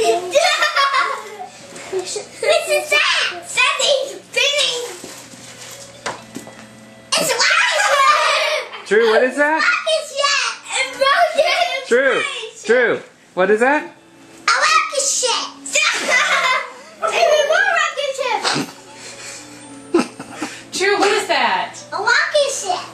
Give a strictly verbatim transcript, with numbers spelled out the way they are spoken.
This is that! Something's spinning! It's a rocket! Drew, what is that? Rocket ship! Rocket Drew, space. Drew, what is that? A rocket ship! Even more rocket ship! Drew, what is that? A rocket ship!